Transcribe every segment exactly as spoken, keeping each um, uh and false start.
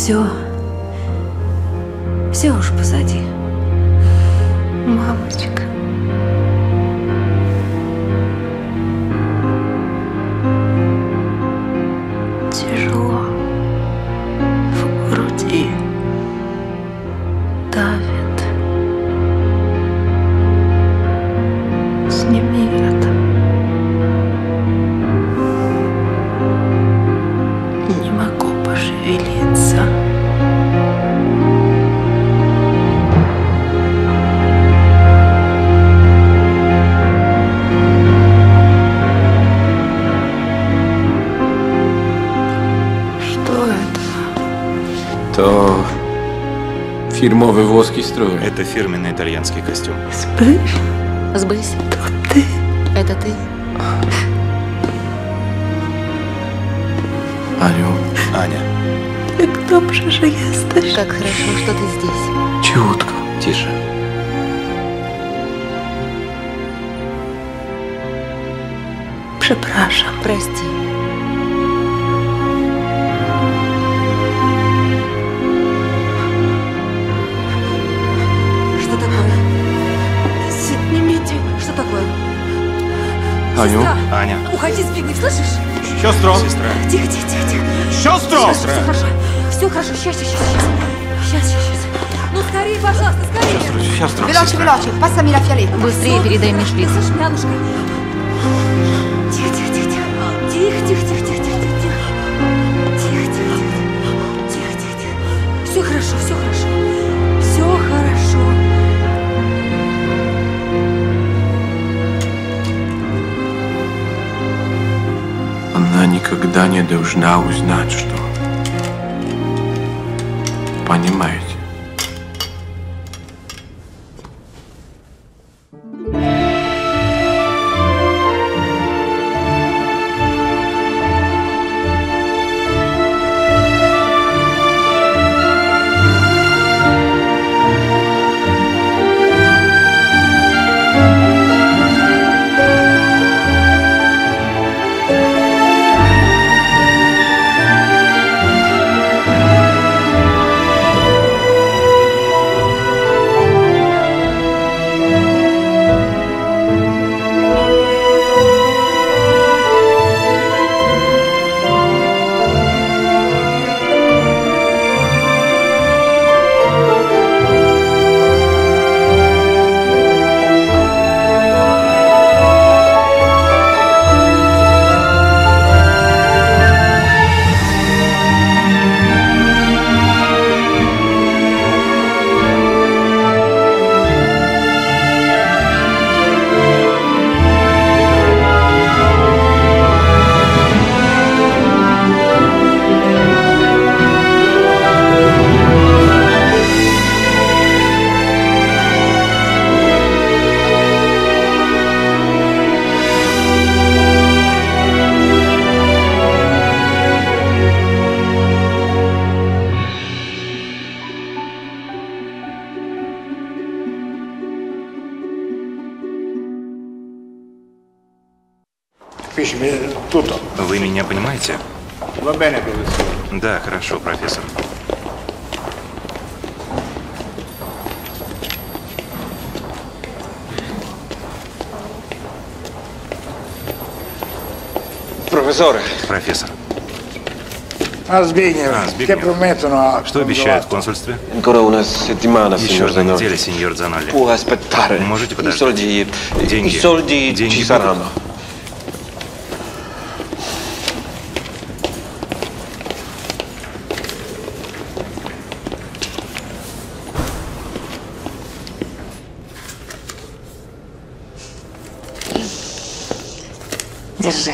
Все. Все уже позади. Мамочка. Тяжело. В груди давит. Сними это. Не могу пошевелиться. То фирмовый воский строй. Это фирменный итальянский костюм. Сбысь? Сбысь? Кто ты? Это ты? Аню. Аня. Jak dobrze, że jesteś. Как хорошо, что ты здесь. Cichutko. Тише. Przepraszam. Прости. Что такое? Снимите. Что такое? Аню. Сестра, Аня. уходи, Збигнев, слышишь? Сестро. Сестра. Тихо, тихо, тихо, тихо. Сестро. Все хорошо. Все хорошо. Сейчас, сейчас, сейчас. Сейчас, сейчас, сейчас. Ну, скорее, пожалуйста, скорее. Сестро. Veloce, veloce, passami la fialetta. Быстрее передай мне шприц. Янушка. Тихо, тихо, тихо, тихо. Тихо, тихо, тихо, тихо, тихо, тихо. Тихо, тихо, тихо. Тихо, тихо, тихо. Все хорошо, все хорошо. Все хорошо. Она никогда не должна узнать, что... Понимаете? Вы меня понимаете? Va bene, professore. Да, хорошо, профессор. Профессор. Профессор. А Збигнев, А, Збигнев. che promettono... Что обещают в консульстве? Ancora una settimana, Еще signor одна Zanolli. неделя, сеньор Занолли. Può aspettare. Можете I подождать? soldi, Деньги. I soldi Деньги ci будут. saranno. Держи.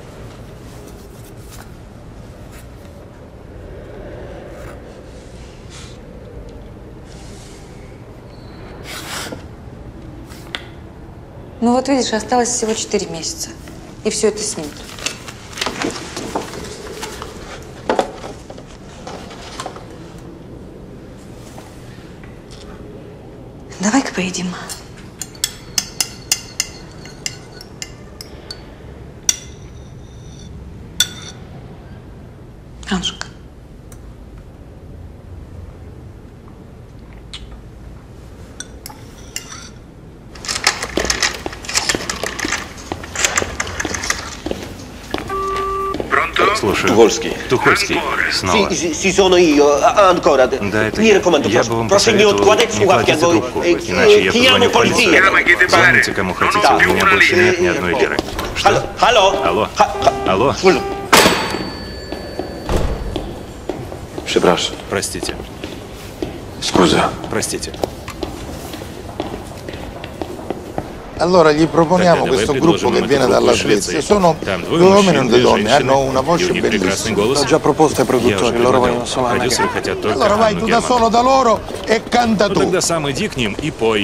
Ну вот видишь, осталось всего четыре месяца. И все это снимут. Давай-ка поедим. Анжка. Слушаю. Тухольский. Тухольский. Снова. Sì, sì, sono io, a- ancora. Да, это Mi я. raccomando, Я бы вам prossimi non посоветовал guardate не su кладите a voi. трубку, Eh, иначе я chiamo позвоню в полицию. polizia. Звоните кому хотите, у меня больше нет ни одной лиры. Allo, Что? allo? Алло. Ha- ha- Алло. Scusa. Przepraszam. Простите. Scusa. Простите. Allora gli proponiamo Тогда давай questo gruppo предложим che им viene эту dalla группу из Швеции. Svezia. Sono Там due двое uomini e мужчин, due две donne, hanno женщины, una и у voce них прекрасный bellissima. голос. Ho già proposto ai Я уже produttori, loro предлагал. vogliono solo Анна Продюсеры Герман. хотят только Allora vai Анну tu da Герман. solo da loro e canta Ну tu. тогда сам иди к ним и пой.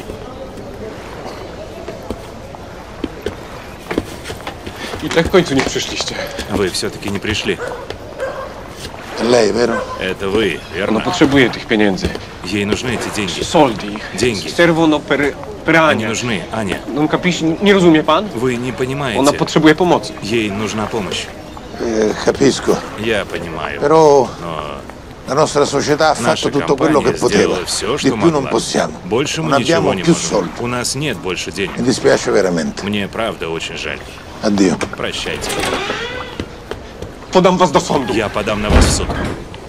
I tak w końcu nie przyszliście. Вы все-таки не пришли. È lei, vero? Это вы, Ona верно? potrzebuje tych pieniędzy. Ей нужны эти деньги. Soldi. Деньги. Servono per, per Они Ania. нужны, Аня. Non capisci? Nie rozumie pan? Вы не Ona понимаете. potrzebuje pomocy. Ей нужна помощь. Eh, capisco. Я понимаю. Però Но la nostra società ha наша fatto tutto quello che компания poteva. сделала все, Di что più non могла. possiamo. Больше мы Non ничего abbiamo не più можем. soldi. У нас нет больше Mi денег. dispiace veramente. Мне правда очень жаль. Addio. Прощайте. Podam was do sądu. Я подам на вас в суд.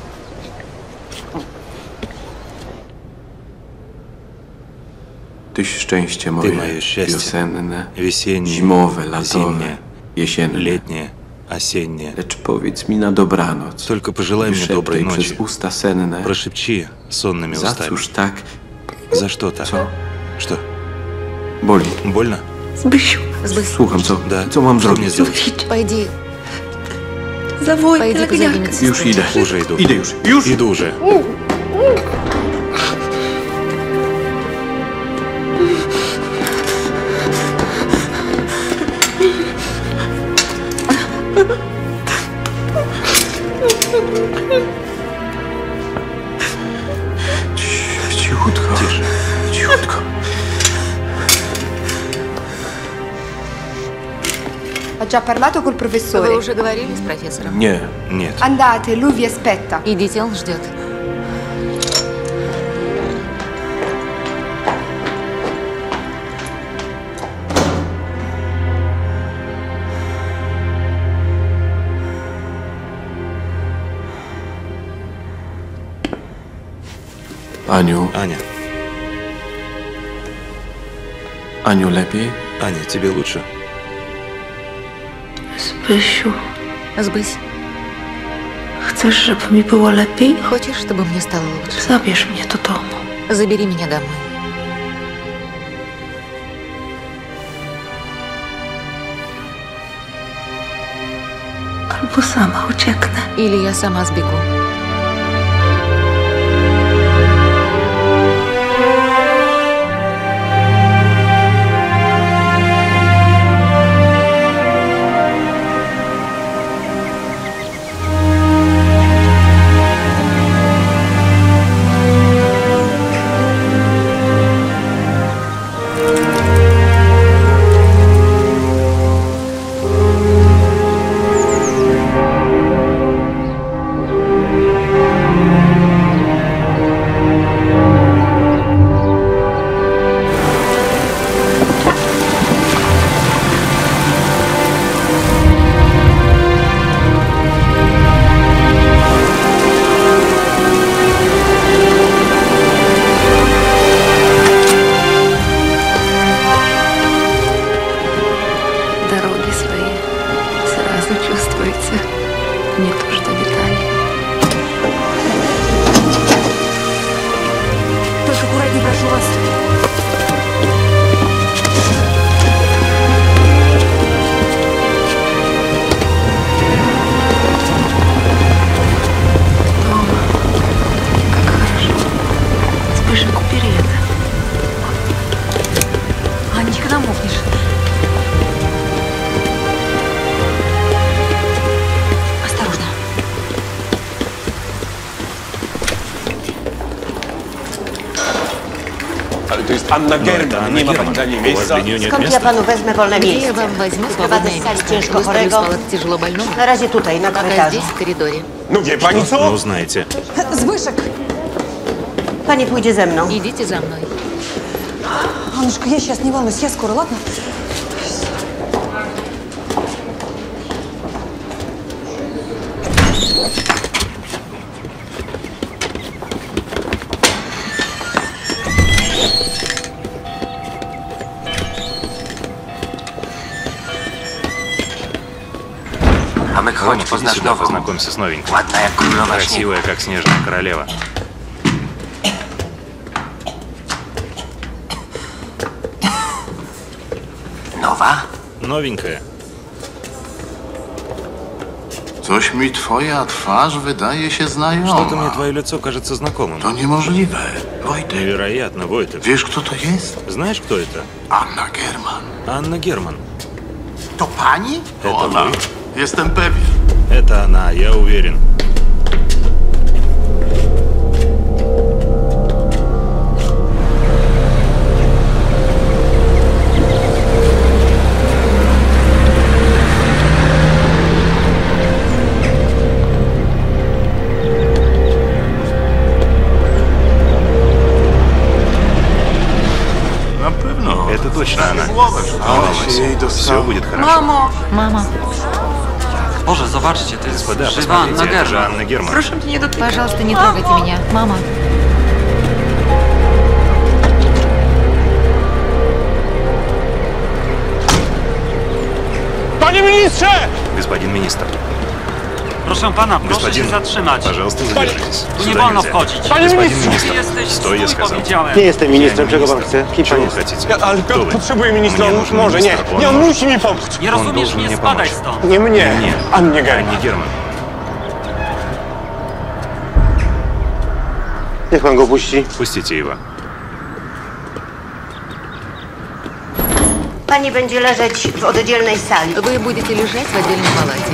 Tyś szczęście Ты moje, мое счастье. wiosenne, Весеннее, zimowe, latowe, зимнее, jesienne. летнее, осеннее. Lecz powiedz mi na dobranoc, Только пожелай мне доброй wyszeptaj ночи. przez usta senne, Прошепчи сонными za устами. cóż tak За что так? Co? Что? boli. Больно? Zbysiu, Сбысь, Słucham, co, Да. co mam Что мне zrobić? сделать? idź, пойди, zawołaj пойди позови pielęgniarkę. медсестру. Już idę. Уже иду. Idę już. Już! Иду уже. Cichutko. Тише. Cichutko. Ha già parlato col Вы professore? уже говорили с профессором? Nie. Нет. Andate, lui vi aspetta. Идите, он ждет. Aniu, Аня, Aniu, lepiej? Аня, тебе лучше? Zbysiu, Сбысь, chcesz, żeby mi było lepiej? хочешь, чтобы мне стало лучше? Zabierz mnie do domu. Забери меня домой. Albo sama ucieknę. Или я сама сбегу. Дороги свои сразу чувствуете. Не то, что в Италии. Только аккуратней, прошу вас. Как хорошо. Зbyszek, убери это. Анечка, намокнешь. Осторожно. Ale to jest Anna Это German. Анна Nie ma pani Герман. dla niej У вас miejsca. для нее нет Skąd ja места? panu wezmę wolne Где я miejsce? вам возьму Wyprowadzę свободное z sali место? ciężko Выставлю с chorego. палат тяжело больного? Na razie tutaj, na Пока korytarzu. здесь, в коридоре. No wie pani co? Ну, знаете. Збышек! Pani pójdzie ze mną. Идите за мной. Аннушка, я сейчас не волнуйся, я скоро, ладно? Tomek, chodź, Рома, poznasz иди сюда, nową. познакомься с новенькой. Ładna jak królowa śniegu. Красивая, как снежная королева. Nowa? Новенькая. Coś mi twoja twarz wydaje się znajoma. Что-то мне твое лицо кажется знакомым. To niemożliwe. Wojtek, Невероятно, Войтек. wiesz kto to jest? Знаешь, кто это? Anna German. Анна Герман. To pani? Это Ona. вы? Jestem pewien. Это она, я уверен. Na pewno. Это точно она. Ale się jej Все dostało. будет хорошо. Мамо! Мама, Боже, zobaczcie, to jest Господа, żywa посмотрите, Анна это же Герман. Анна Герман. Прошу меня не дотыкать. пожалуйста, не трогайте меня. Мама, Panie ministrze! Господин министр, Proszę pana, proszę Господин, się zatrzymać. пожалуйста, задержитесь. Tu nie Сюда wolno нельзя. wchodzić. Panie Господин ministrze! министр, Ty jesteś стой, я swój, сказал. powiedziałem. Nie jestem ministrem, czego pan chce? Czego хотите? Ja, ale Кто Piotr вы? potrzebuje ministra, Мне on нужен może, nie. министр, он Nie, on может. musi mi pomóc. Nie On rozumiesz должен mnie, мне spadaj помочь. stąd. Nie mnie, Nie. Annie German. Анне Герман. Niech pan go puści. Пустите его. Pani będzie leżeć w oddzielnej sali. вы будете лежать в отдельной палате.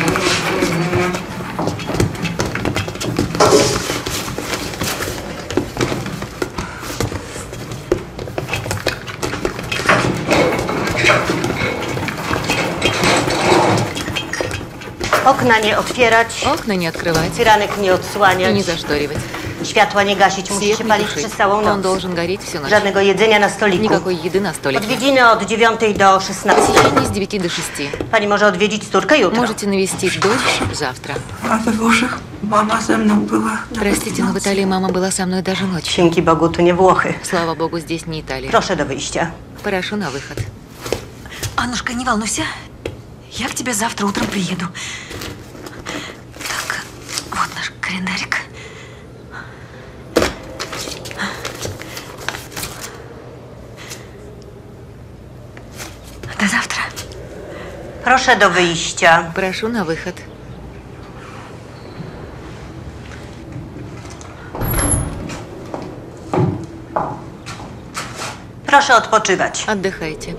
Okna nie otwierać, Окна не открывать firanek nie и odsłaniać, не зашторивать. światła nie gasić, musi Свет się не palić тушить. przez całą Он noc. должен гореть всю ночь. Żadnego jedzenia na stoliku. Никакой еды на столике. Odwiedziny od dziewiątej do szesnastej. Посещение с девяти до шести. Pani może odwiedzić córkę jutro. Можете навестить дочь завтра. А we Włoszech mama ze mną była. Простите, но в Италии мама была со мной даже ночью. Dzięki Bogu, to nie Włochy. Слава богу, здесь не Италия. Proszę do wyjścia. Прошу на выход. Аннушка, не волнуйся. Я к тебе завтра утром приеду. Так, вот наш календарик. До завтра. Proszę do wyjścia. Прошу на выход. Proszę odpoczywać. Отдыхайте.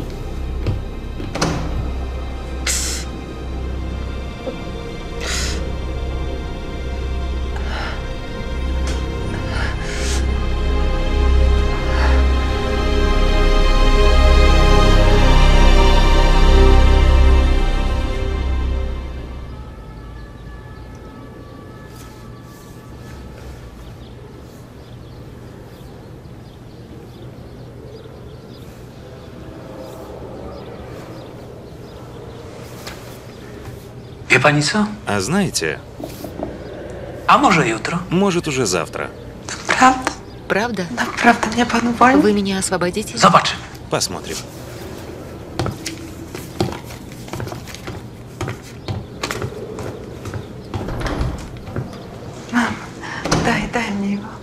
Wie pani co? А знаете, A może jutro? может уже завтра. Prawda? Правда? Naprawdę mnie pan uwolni? Вы меня освободите? Zobaczymy. Посмотрим. Mam, daj, daj mnie go.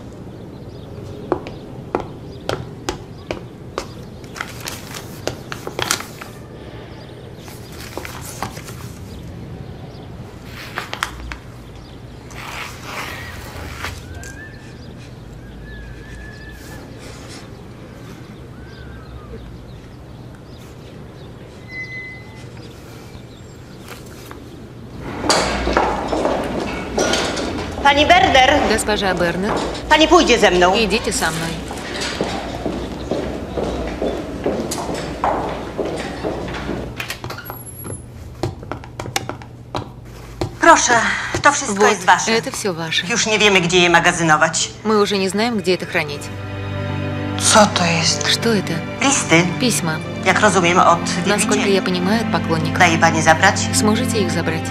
Pani Berder, Госпожа Бернер, pani pójdzie ze mną. идите со мной. Proszę, to wszystko Вот, jest wasze. это все ваше. Już nie wiemy, gdzie je magazynować. Мы уже не знаем, где это хранить. Co to jest? Что это? Listy, Письма. jak rozumiem, od Насколько wielbicieli. я понимаю, от поклонников. Daje pani zabrać? Сможете их забрать?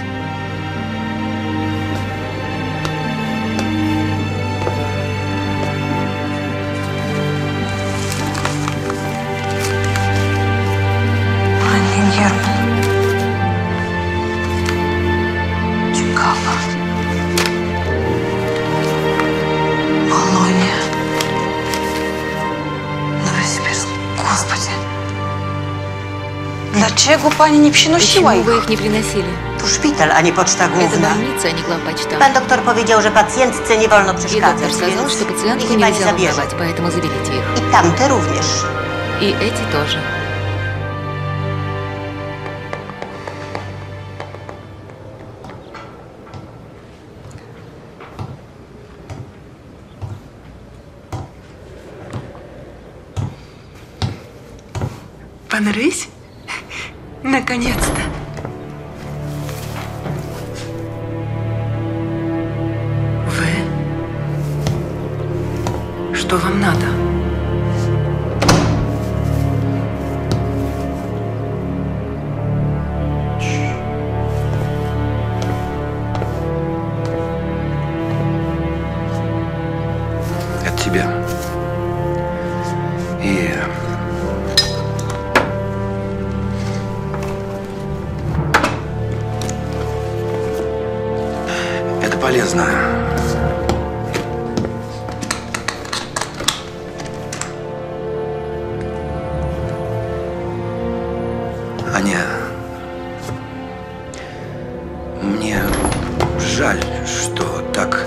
Annie German. Dlaczego pani nie przynosiła Почему ich? вы их не приносили? Tu szpital, a nie poczta Это główna. больница, а не главпочта. Pan doktor powiedział, że pacjentce nie wolno И przeszkadzać, доктор сказал, więc что пациентку ich chyba nie нельзя zabierze. волновать, поэтому заберите их. I tamte również. И эти тоже. Пан Рысь? Наконец-то. Вы? Что вам надо? От тебя. И... Это полезно. Аня, мне жаль, что так...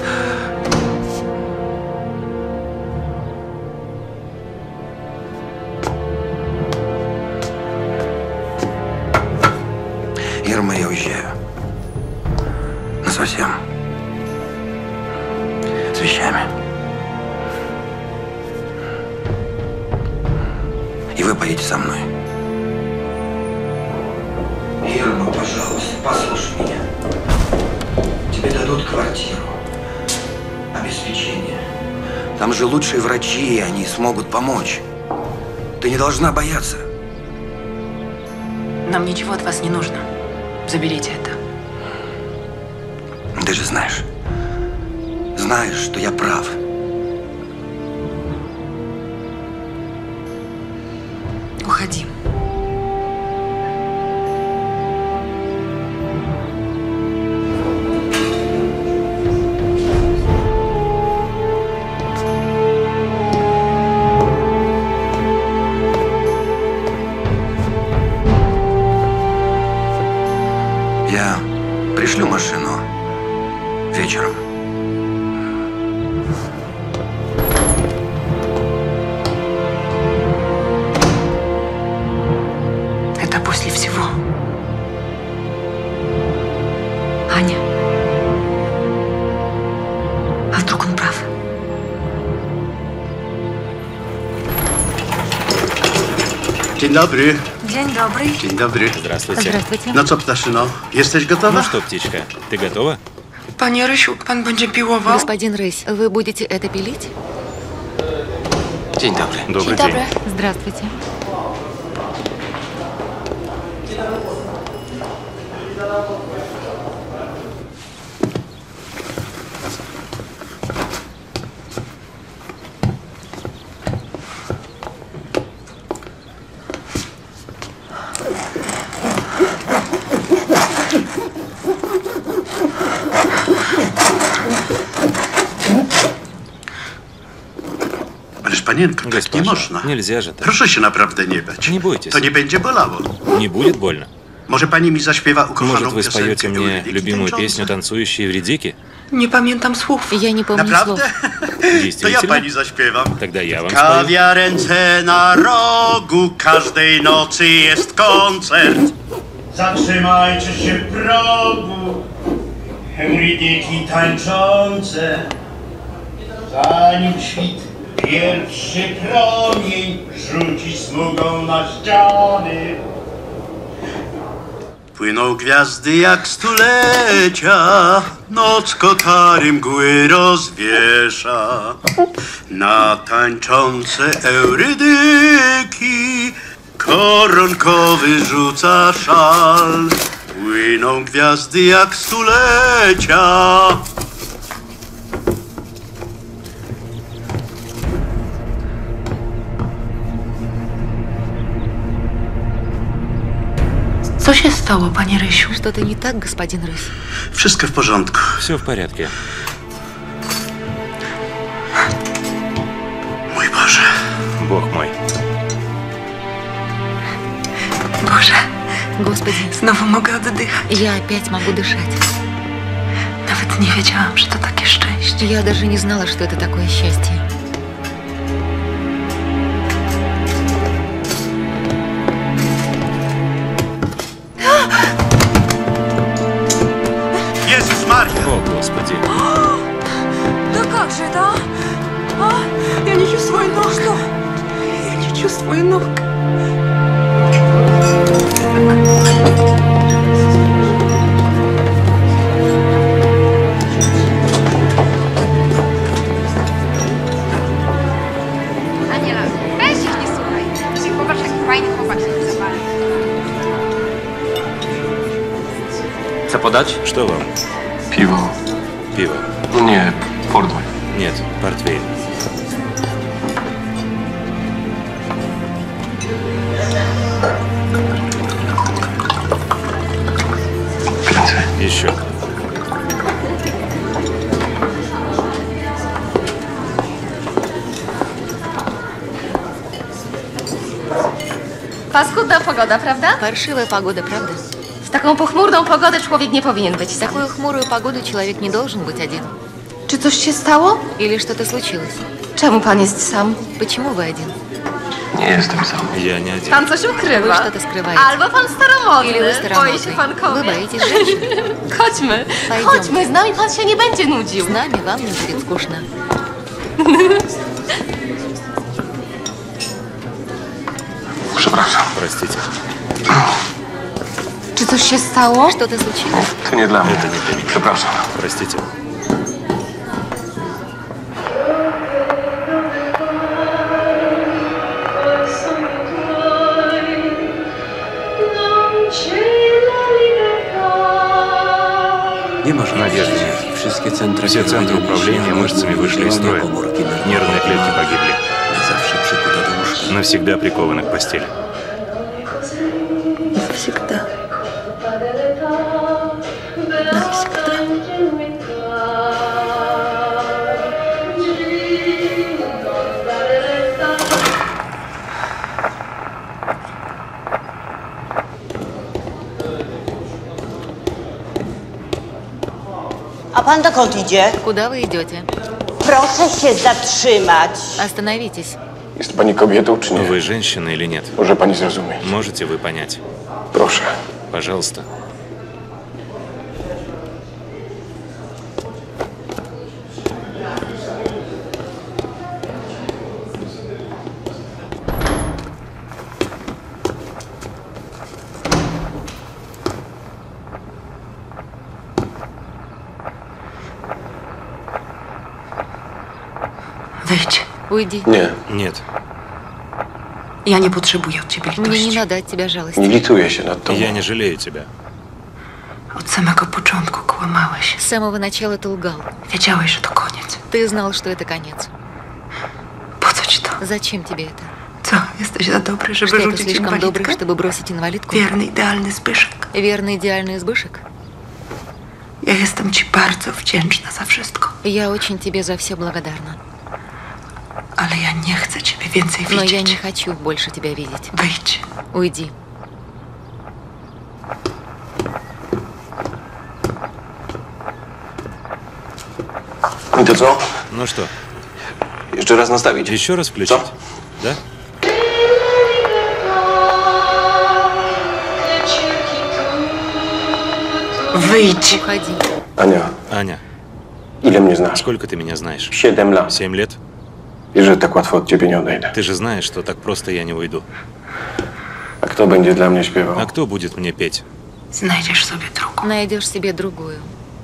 Ирма, я уезжаю. Насовсем. С вещами. И вы поедете со мной. Ирма, пожалуйста, послушай меня. Тебе дадут квартиру. Обеспечение. Там же лучшие врачи, и они смогут помочь. Ты не должна бояться. Нам ничего от вас не нужно. Заберите это. Ты же знаешь. Знаешь, что я прав. Уходи. Я пришлю машину вечером. Это после всего. Аня. А вдруг он прав? Dzień dobry. Dzień dobry. Dzień dobry. Здравствуйте. Здравствуйте. No co, ptaszyno? Jesteś gotowa? Ну что, птичка, ты готова? Panie Rysiu, pan będzie piłował? Господин Рысь, вы будете это пилить? Dzień dobry. Добрый день. Здравствуйте. Ależ panienko, tak nie Госпожа, można. нельзя же так. Proszę się naprawdę nie bać. Nie bójcie To się. nie będzie bolało. Не будет больно. Może pani mi zaśpiewa ukochaną Может, вы споете piosenkę мне Eurydyki любимую tańczące? песню «Танцующие вредики»? Nie pamiętam słów. Я не помню слов. Naprawdę? To ja Действительно? pani zaśpiewam. Тогда я вам спою. Kawiarence na rogu, każdej nocy jest koncert. Zatrzymajcie się w progu, Eurydyki tańczące. Zanim świt pierwszy promień rzuci smugą na ściany. Płyną gwiazdy jak stulecia, noc kotary mgły rozwiesza. Na tańczące Eurydyki koronkowy rzuca szal. Płyną gwiazdy jak stulecia. Co się stało, panie Rysiu? Что-то не так, господин Рысь? Wszystko w porządku. Все в порядке. Mój Boże. Бог мой. Boże, Господи, Znowu mogę oddychać. я опять могу дышать. Nawet nie wiedziałam, że to takie szczęście. Я даже не знала, что это такое счастье. Jezus Maria! О, Господи. Да как же это, а? А? Я не чувствую ног. Что? Я не чувствую ног. Aniela, weź ich nie słuchaj. Ty popatrz, jaki fajny chłopak się zawali. Co podać? Что вам? Piwo. Пиво. Nie, Portway. Нет, портвейн. Więcej. Еще. Paskudna pogoda, prawda? Паршивая погода, правда? W taką pochmurną pogodę człowiek nie powinien być В sam. такую хмурую погоду человек не должен быть один. Czy coś się stało? Или что-то случилось? Czemu pan jest sam? Почему вы один? Nie jestem sam. Я не один. Pan coś Вы ukrywa. что-то скрываете. Albo pan staromodny. Или вы Boi się старомодный. pan Вы kobiet. боитесь женщин. Chodźmy, Pojdziemy. chodźmy, z nami pan się nie będzie nudził. С нами вам не будет скучно. Przepraszam. Простите. Czy coś się stało? Что-то случилось? To nie dla mnie. Это не для меня. Przepraszam. Простите. Nie masz Надежды нет. Wszystkie centra Все центры управления мышцами вышли из строя. Нервные клетки погибли. Zawsze przykuta do łóżka. Навсегда прикованы к постели. Навсегда. Навсегда. A pan dokąd idzie? Куда вы идете? Proszę się zatrzymać. Остановитесь. Jest pani kobietą, czy nie? Вы женщина или нет? Może pani zrozumieć. Можете вы понять? Proszę. Пожалуйста. Wyjdź. Уйди. Nie. Нет. Ja nie potrzebuję od ciebie Мне не litości. надо от тебя Nie жалости. lituję się nad tobą. Я не жалею тебя. Od samego początku kłamałeś. С самого начала ты лгал. Wiedziałeś, że to koniec. Ты знал, что это конец. Po co ci to? Zачем тебе это? Co? Jesteś za dobry, żeby Что ты rzucić слишком добрый, inwalidkę? чтобы бросить инвалидку? Wierny, idealny Zbyszek. Верный идеальный избышек? Ja jestem ci bardzo wdzięczna za wszystko. Я очень тебе за все благодарна. Ale ja nie chcę ciebie więcej Но я widzieć. не хочу больше тебя видеть. Wyjdź. Уйди. I to co? Ну что, Jeszcze raz nastawić. еще раз включить? Co? Да? Wyjdź. Уходи. Ania, Аня, ile mnie znasz? сколько ты меня знаешь? Siedem lat. Семь лет? I że tak łatwo od ciebie nie odejdę. Ты же знаешь, что так просто я не уйду. A kto będzie dla mnie śpiewał? А кто будет мне петь? Znajdziesz sobie drugą. Найдешь себе другую.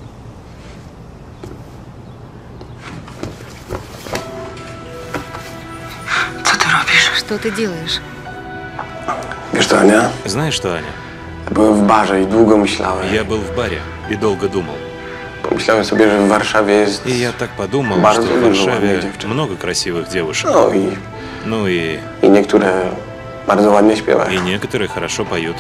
Co ty robisz? Что ты делаешь? Wiesz co, Ania? Знаешь что, Аня? Byłem w barze i długo myślałem. Я был в баре и долго думал. Pomyślałem sobie, że w Warszawie jest... И я так подумал, Bardzo что в dużo ładnych Варшаве dziewczyn. много красивых девушек. No i, Ну и, i niektóre bardzo ładnie śpiewają. и некоторые хорошо поют.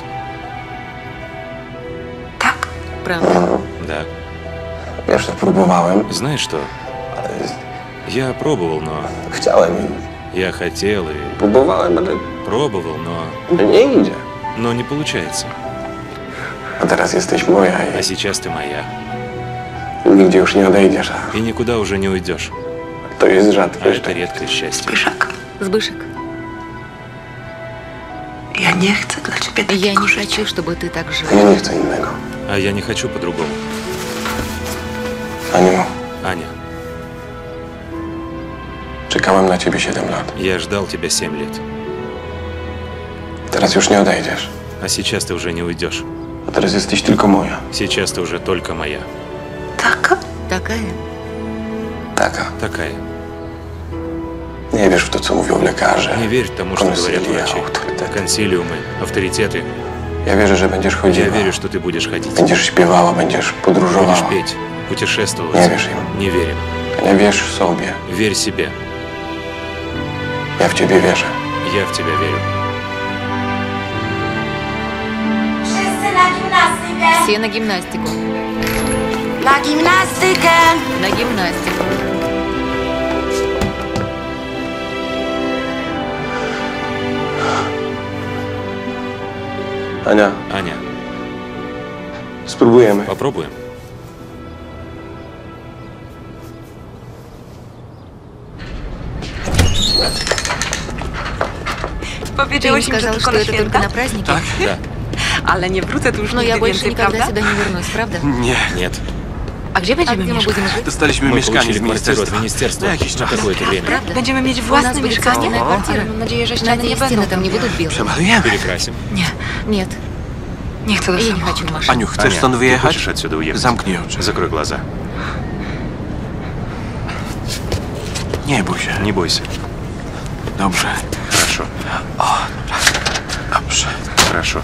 Tak? Правда. No, Да. wiesz, to próbowałem, Знаешь что? ale Я пробовал, но... chciałem i Я хотел и próbowałem, ale пробовал, но... no nie idzie. Но не получается. A teraz jesteś moja А сейчас ты моя. i nigdzie już nie odejdziesz. A И никуда уже не уйдешь. to jest rzadkie А это szczęście. редкое счастье. Збышек, Я не хочу для тебя я не хочу, чтобы ты так жил. Ja nie chcę innego. А я не хочу по-другому. Aniu, Аня, czekałem na ciebie siedem lat. я ждал тебя семь лет. Teraz już nie odejdziesz. А сейчас ты уже не уйдешь. A teraz jesteś tylko moja. Сейчас ты уже только моя. Такая? Taka. Такая. Nie wierz w to, co mówią lekarze. Не верь тому, что говорят Консилия, врачи. авторитеты. Консилиумы, авторитеты. Ja wierzę, że będziesz Я chodziła. верю, что ты будешь ходить. Będziesz śpiewała, będziesz podróżowała. Будешь петь, путешествовать. Nie wierz im. Не верим. Nie wierz w sobie. Верь себе. Ja w ciebie wierzę. Я в тебя верю. Все на гимнастику. Na gimnastykę! На гимнастику. Ania, Аня, spróbujemy. попробуем? Ты Powiedziałeś им im, że сказал, tylko что na это только święta? на праздники? Так, да. Ale nie wrócę tu już Но я nigdy больше więcej, никогда prawda? сюда не вернусь, правда? Nie. Нет. A gdzie А będziemy где мы mieszkać? будем жить? Dostaliśmy Мы mieszkanie получили z квартиру от ministerstwa. министерства Na jakiś на czas. какое-то время. Правда? Będziemy mieć У нас własne будет mieszkanie, собственная ale квартира. mam nadzieję, że ściany nie Надеюсь, będą стены там не будут белые. Przemalujemy. Перекрасим. Nie, Нет, nie chcę do я не samochodu. хочу машину. Aniu, chcesz Аня, stąd ты wyjechać? хочешь отсюда уехать? Zamknij oczy. Закрой глаза. Nie bój się. Не бойся. Dobrze. Хорошо. Dobrze. Хорошо.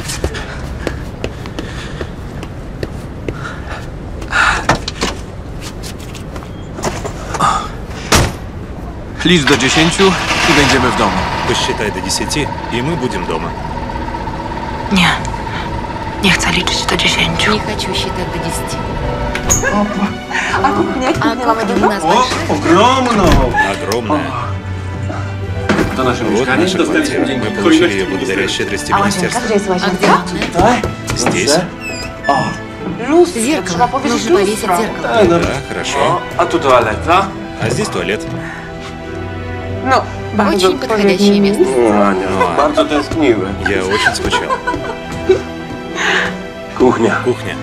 Licz do dziesięciu i będziemy w domu. Посчитай до десяти, и мы будем дома. Nie, nie chcę liczyć do dziesięciu. Не хочу считать до десяти. A kuchnia, А кухня у нас большая? Ogromną! Огромная. To nasze Вот наша квартира. Мы получили ее благодаря щедрости министерства. А где ванная? Здесь? Зеркало. Нужно повесить зеркало. Да, хорошо. A tu toaleta? А здесь туалет. Очень подходящее место. Ania, bardzo tęskniłem. Я очень скучал. Kuchnia. Кухня.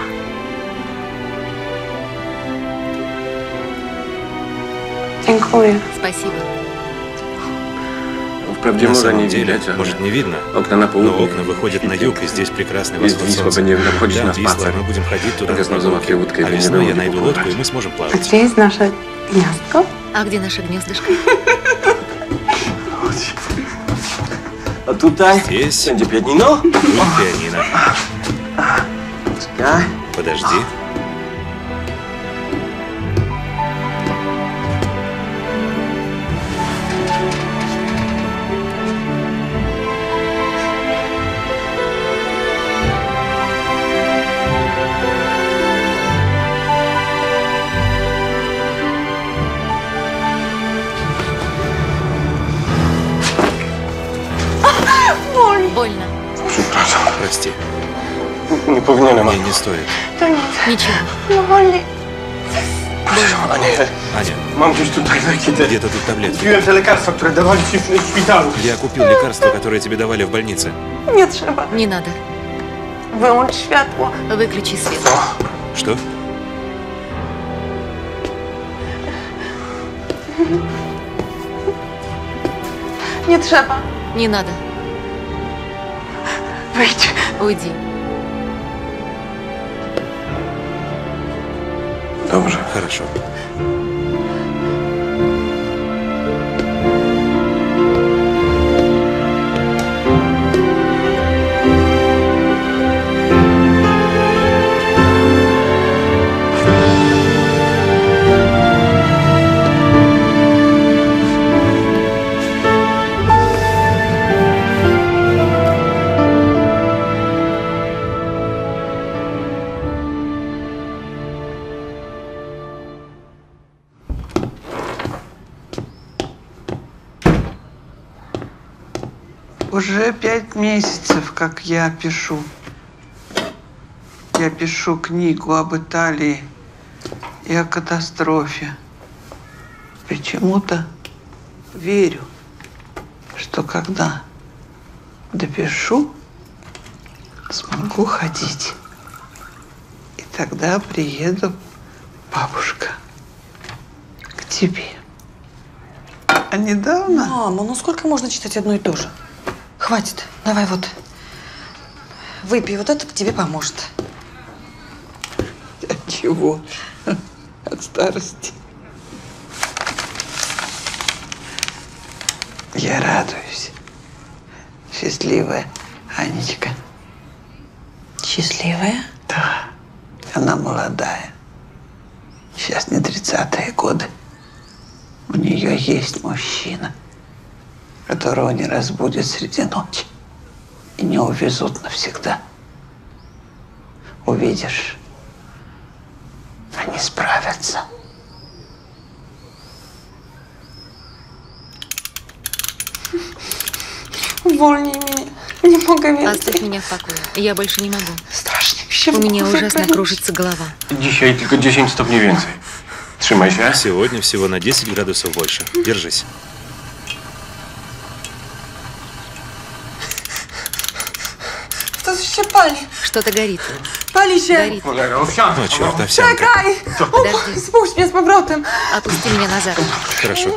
Dziękuję. Спасибо. Wprawdzie На może nie самом деле, widać, ale может, не видно, okna na но południe. окна выходят на юг, и здесь прекрасный Есть восход Висла, солнца. będziemy tam chodzić Да, na Висла, spacer. мы будем ходить туда Jak на wezmę załatwię прогулки. łódkę i А będziemy весной я mogli найду лодку, и popływać. мы сможем A плавать. gdzie jest nasze gniazdko? А где наше гнездышко? A tutaj Здесь będzie pianino. будет пианино. Czekaj. Подожди. Больно. Przepraszam. Прости. Nie powinienem. Мне не стоит. Ничего. Ania, Аня, mam gdzieś tutaj leki. te- где-то тут таблетки. Kupiłem te lekarstwa, które dawali ci w szpitalu. Я купил лекарства, которые тебе давали в больнице. Nie trzeba. Не надо. Wyłącz światło. Выключи свет. Что? Nie trzeba. Не надо. Wyjdź. Уйди. Dobrze. Хорошо. Уже пять месяцев, как я пишу. Я пишу книгу об Италии и о катастрофе. Почему-то верю, что когда допишу, смогу ходить. И тогда приеду, бабушка, к тебе. А недавно... Мама, ну сколько можно читать одно и то же? Хватит. Давай вот. Выпей, вот это тебе поможет. От чего? От старости. Я радуюсь. Счастливая Анечка. Счастливая? Да. Она молодая. Сейчас не тридцатые годы. У нее есть мужчина, которого не разбудят среди ночи и не увезут навсегда. Увидишь, они справятся. Увольни меня. Не могу верить. Оставь меня в покое. Я больше не могу. Strasznie mi się У меня głowy ужасно kręci. кружится голова. Dzisiaj tylko dziesięć stopni więcej. Trzymaj się. Сегодня всего на десять градусов больше. Держись. Что się pali? Что-то горит. Pali się. Горит. О, черт, овсянка. Czekaj. Подожди. Spuść mnie z powrotem. Опусти меня назад. Хорошо.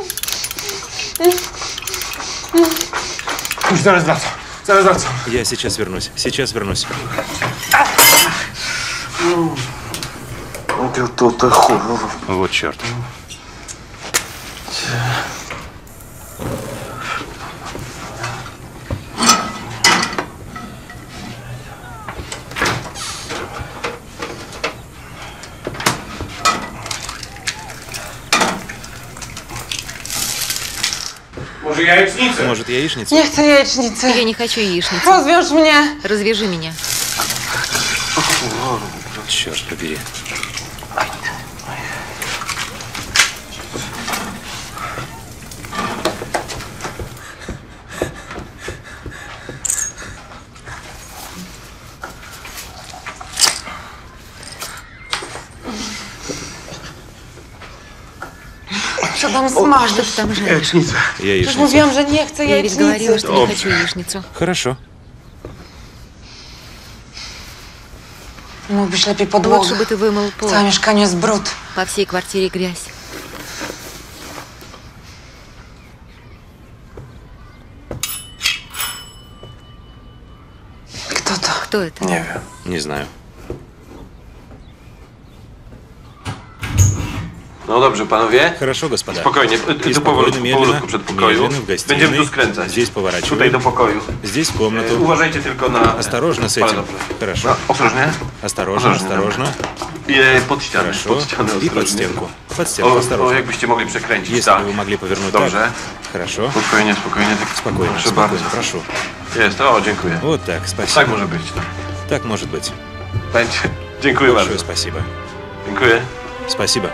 Już zaraz wracam. Zaraz wracam. Я сейчас вернусь. Сейчас вернусь. Вот черт. Może jajecznicę? Может, яичницу? Nie chcę jajecznicy. Я не хочу яичницу. Rozwiąż mnie. Развяжи меня. Черт побери. Co tam smażysz? Что ты там жаришь? Jajecznicę. Już Яичницу. mówiłam, że nie chcę Я ведь говорила, jajecznicy. что не хочу яичницу. Хорошо. Mógłbyś lepiej Лучше podłogę. бы ты вымыл W пол. całym mieszkaniu jest brud. По всей квартире грязь. Kto to? Кто это? Nie wiem. Не знаю. No dobrze, panowie. Хорошо, господа. Spokojnie, И do спокойно, powolutku, медленно, powolutku przed pokoju. медленно в гостиной. Będziemy tu skręcać. Здесь поворачиваем. Tutaj do pokoju. Здесь в комнату. E, Uważajcie tylko na... Осторожно с Pana этим. dobrze. Хорошо. No, ostrożnie. Осторожно, Ostrożnie, осторожно. I e, pod ścianę, Хорошо. pod ścianę И под ostrożnie. стенку. Под стенку, O, o, осторожно. jakbyście mogli przekręcić, Если tak. бы вы могли повернуть Dobrze. так. Хорошо. Spokojnie, spokojnie. Tak. Спокойно, Proszę спокойно, bardzo. прошу. Jest, o, dziękuję. Вот так, спасибо. Tak może być. Tak. Так может быть. Będzie. Dziękuję Большое bardzo. спасибо. Dziękuję. Спасибо.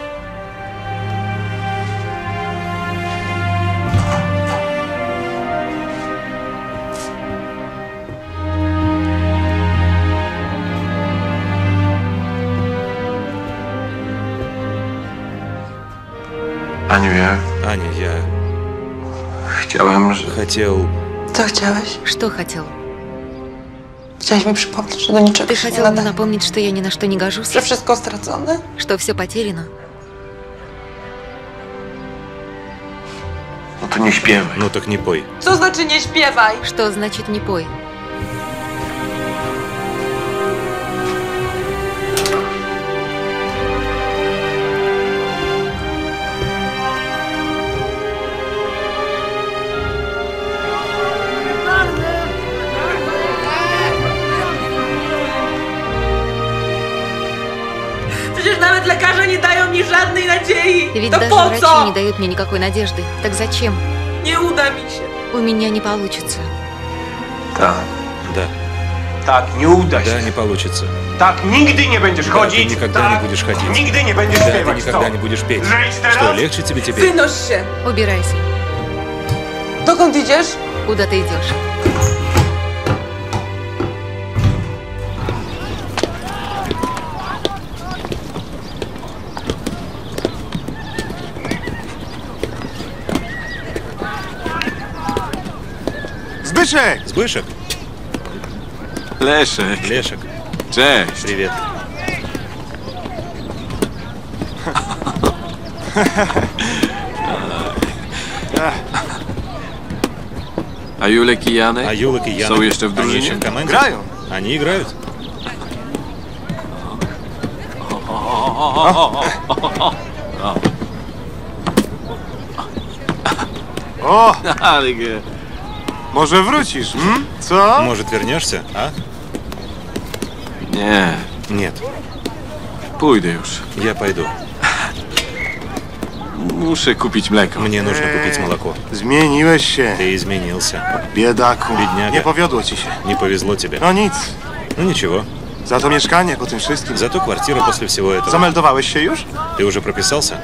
Aniu, ja Аня, я chciałem, że... хотел... Co chciałeś? Что хотел? Chciałeś mi przypomnieć, że do niczego Ты się nie хотел мне nadaję. напомнить, что я ни на что не гожусь? Że wszystko stracone? Что все потеряно? No to nie śpiewaj. Ну так не пой. Co znaczy nie śpiewaj? Что значит не пой? Przecież nawet lekarze nie dają mi żadnej nadziei. Ведь To даже po врачи co? не дают мне никакой надежды. Так зачем? Nie uda mi się. У меня не получится. Tak. Да. Tak, nie uda się. Да, не получится. Tak, nigdy nie będziesz Да, chodzić. ты никогда tak, не будешь ходить. Nigdy nie będziesz Да, ты śpiewać. никогда Co? не будешь петь. Żyć teraz? Что, lегче тебе теперь? Wynoś się. Убирайся. Dokąd idziesz? Куда ты идешь? Zbyszek! Zbyszek. Leszek. Leszek. Cześć. Привет. A Julek i Janek? A Julek i Janek Są jeszcze w Они drużynie? еще в команде? Grają. Они играют. O! Ale ge- Może wrócisz, hmm? Co? Может, вернешься, а? Nie, Нет, pójdę już. я пойду. Muszę kupić mleko. Мне нужно купить молоко. Zmieniłeś się, Ты изменился. biedaku. Бедняга. Nie powiodło ci się. Не повезло тебе. No nic. Ну ничего. Za to mieszkanie po tym wszystkim. Зато квартира после всего этого. Zameldowałeś się już? Ты уже прописался?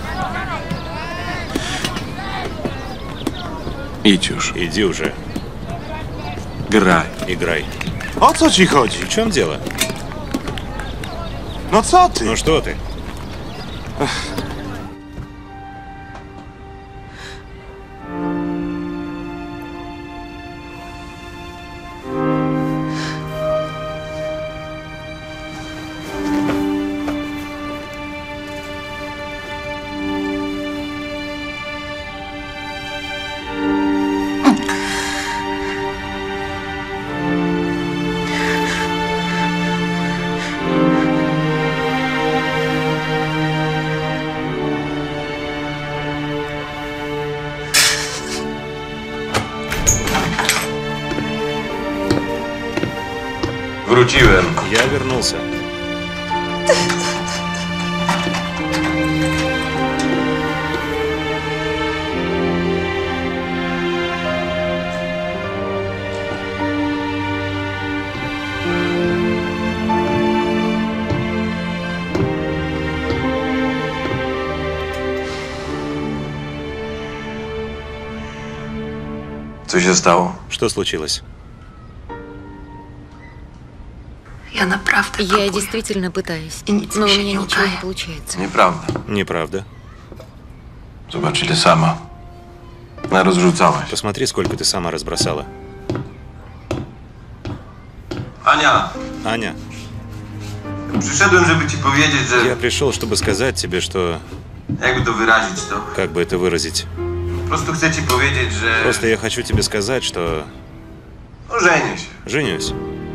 Idź już. Иди уже. Graj. Играй. O co ci chodzi? В чем дело? No co ty? Ну что ты? Wróciłem. Я вернулся. Co się stało? Что случилось? Я naprawdę Я действительно пытаюсь, И nic но у mi się меня nie ничего udaje. не получается. Nieprawda. Неправда. Zobacz, ile sama. Narozrzucałaś. Посмотри, сколько ты сама разбросала. Ania, Аня, przyszedłem, żeby ci powiedzieć, że... я пришел, чтобы сказать тебе, что... Jakby to wyrazić, to... Как бы это выразить? Po prostu chcę ci powiedzieć, że... Просто я хочу тебе сказать, что... No, żenię się. Женюсь.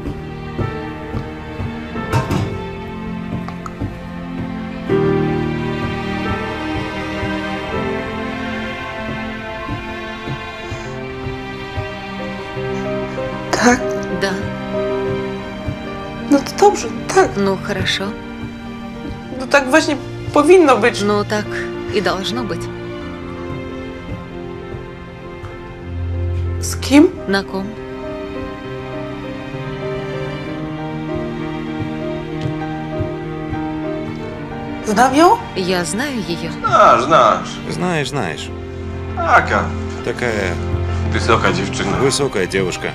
Tak? Да. No to dobrze, tak. Ну, хорошо. No tak właśnie powinno być. Ну, так и должно быть. Z kim? На ком? Znam ją? Я знаю ее. Znasz, znasz. Знаешь, знаешь. Taka. Такая Wysoka dziewczyna. высокая девушка.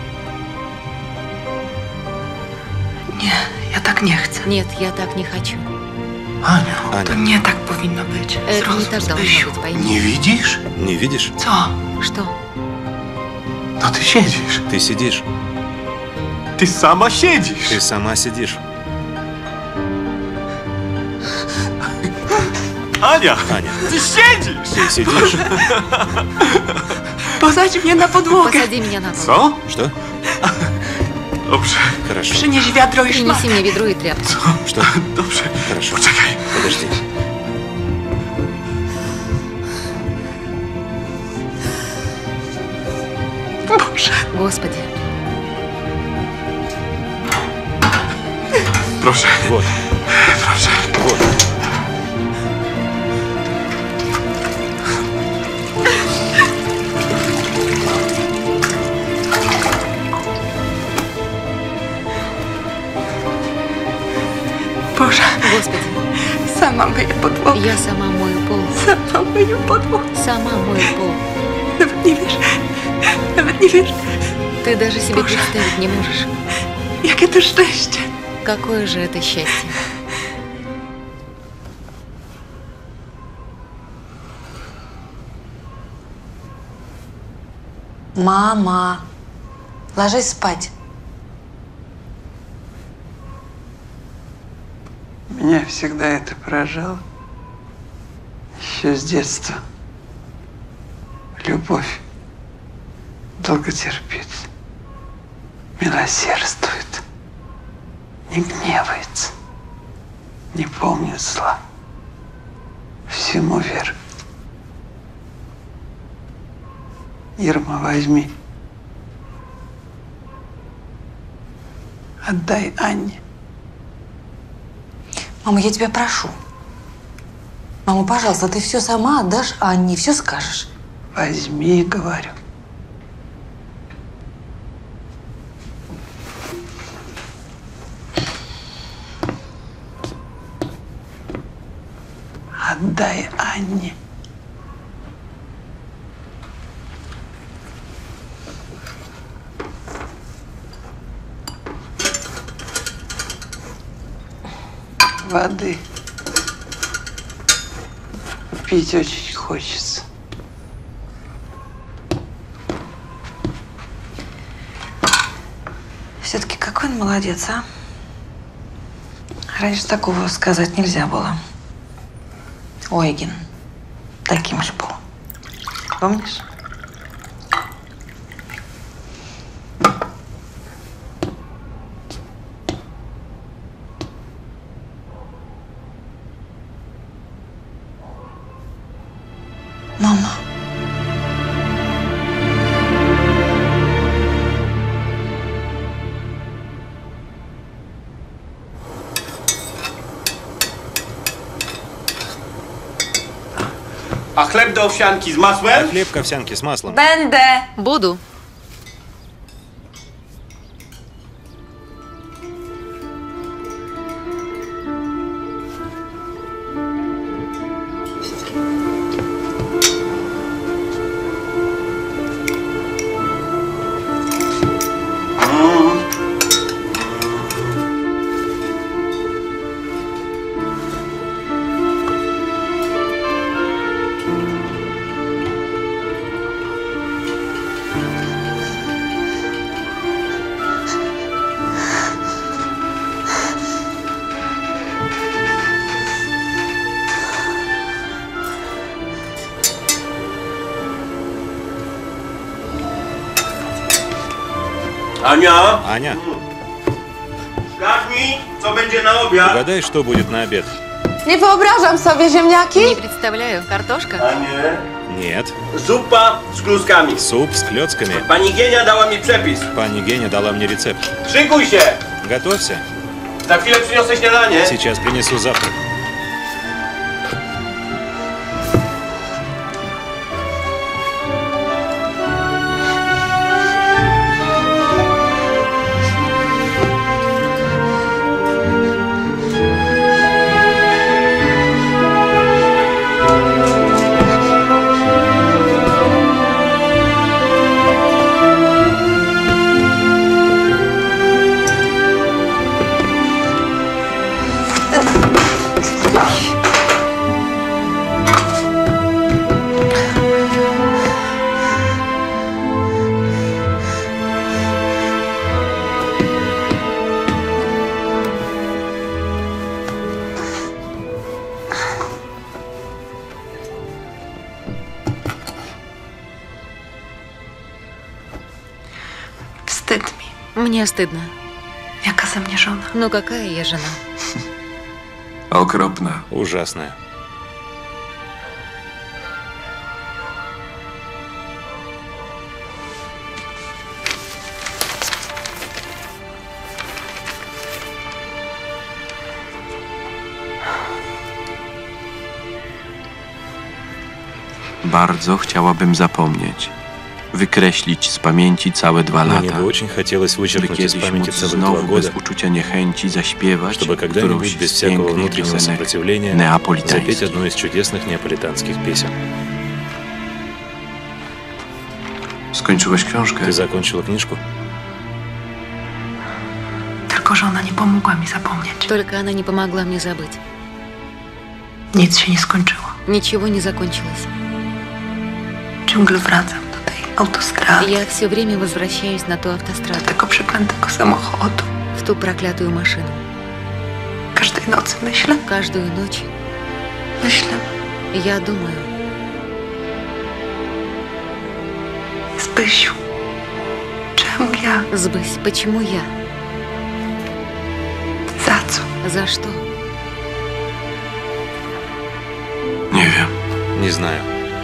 Nie, ja tak nie chcę. Нет, я так не хочу. Ania, Аня, To nie tak powinno być. Это не Zrozum, так должно Zbysiu. быть, пойми. nie widzisz? не видишь? Co? Что? No ty siedzisz. Ты siedzisz. Ty sama siedzisz. Ты сама сидишь. Ania, Аня, ty siedzisz. ты сидишь. Posadź mnie na podłogę. Посади меня на пол. Co? Что? Dobrze, Хорошо. Przynieś wiadro i Принеси szmatę. мне ведро и тряпку. Что? dobrze. Хорошо. Poczekaj. Подожди. Boże. Господи. Proszę, Вот, proszę. вот. Boże. Господи. Sama myję podłogę. Я сама мою пол. Sama myję podłogę. Сама мою пол. Nawet nie wiesz. Nawet nie wiesz. Ты даже себе Боже. представить не можешь. Jakie to szczęście. Какое же это счастье. Мама. Ложись спать. Меня всегда это поражало. Еще с детства. Любовь долготерпит, милосердствует, не гневается, не помнит зла, всему верит. Ирма, возьми. Отдай Анне. Мама, я тебя прошу. Мама, пожалуйста, ты все сама отдашь Анне, все скажешь. Возьми, говорю. Отдай Анне. Воды. Пить очень хочется. Все-таки какой он молодец, а? Раньше такого сказать нельзя было. Ойген таким же был. Помнишь? Мама. A chleb do owsianki z masłem? А хлеб к овсянке с маслом. Będę. Буду. Ania? Аня, Zgadź mi, co będzie na obiad. угадай, что будет на обед? Nie wyobrażam sobie ziemniaki. Не представляю. Картошка? A nie? Нет. Zupa z kluskami. Суп с клетками. Pani Gienia dała mi przepis. Пани Геня дала мне рецепт. Szykuj się! Готовься. Za chwilę przyniosę śniadanie. Сейчас принесу завтрак. Wstyd mi. Мне стыдно. Jaka ze mnie żona. Ну какая я жена? Okropna. Ужасная. Bardzo chciałabym zapomnieć. Wykreślić z pamięci całe dwa Мне lata. бы очень хотелось By вычеркнуть из kiedyś памяти móc целых два znowu года, bez uczucia niechęci zaśpiewać чтобы którąś когда-нибудь без z всякого pięknych внутреннего piosenek сопротивления запеть neapolitańskich. одну из чудесных неаполитанских песен. Skończyłeś książkę? Ты закончила книжку? Tylko, że ona nie pomogła mi zapomnieć. Только она не помогла мне забыть. Nic się nie skończyło. Nичего не закончилось. Ciągle wracam do tej Autostrada. Я все время возвращаюсь на ту автостраду. Tego przeklętego samochodu. В ту проклятую машину. Każdej nocy myślę. Каждую ночь Myślę. я думаю, Zbysiu, czemu ja? Збысь, почему я? Za co? За что? Nie wiem. Не знаю.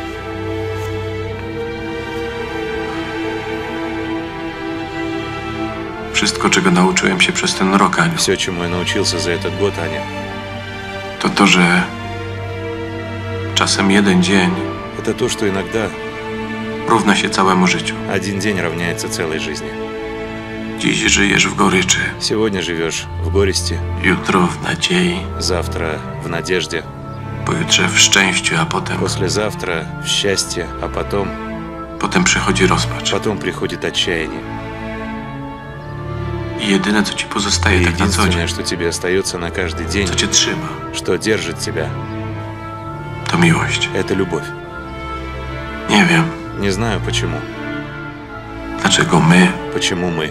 Wszystko, czego nauczyłem się przez ten rok, Aniu, Все, чему я научился за этот год, Аня, to to, że czasem jeden dzień это то, что иногда równa się całemu życiu. один день равняется целой жизни. Dziś żyjesz w goryczy, Сегодня живешь в горести, jutro w nadziei, завтра в надежде, pojutrze w szczęściu, a potem, послезавтра в счастье, а потом, potem przychodzi rozpacz. потом приходит отчаяние. I jedyne, co ci И pozostaje tak na co dzień, единственное, что тебе остается на каждый день, co cię trzyma, что держит тебя, to miłość. это любовь. Nie wiem, Не знаю почему. dlaczego my, Почему мы?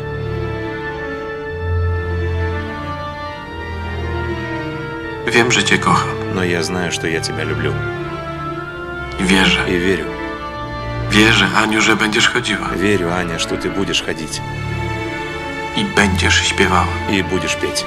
wiem, że cię kocham Но я знаю, что я тебя люблю. i wierzę, И верю. wierzę, Aniu, że będziesz chodziła Верю, Аня, что ты будешь ходить i będziesz śpiewała. и будешь петь.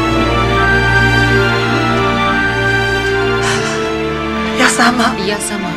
Ja sama. Я сама.